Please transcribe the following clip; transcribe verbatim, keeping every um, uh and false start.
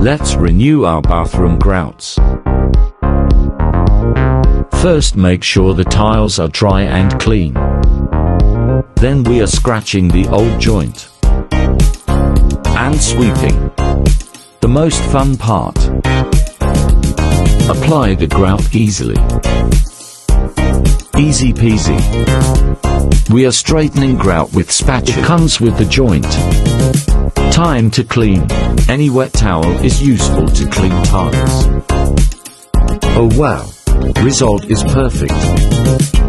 Let's renew our bathroom grouts. First, make sure the tiles are dry and clean. Then we are scratching the old joint and sweeping. The most fun part. Apply the grout easily. Easy peasy. We are straightening grout with spatula. It comes with the joint. Time to clean. Any wet towel is useful to clean tiles. Oh wow! Result is perfect.